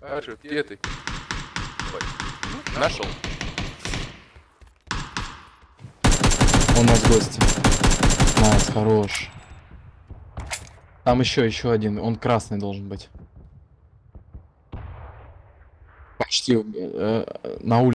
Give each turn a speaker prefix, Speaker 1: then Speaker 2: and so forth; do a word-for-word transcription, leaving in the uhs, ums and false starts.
Speaker 1: Хорошо, где ты? Нашел.
Speaker 2: У нас гости. Найс, хорош. Там еще, еще один. Он красный должен быть. Почти э, э, на улице.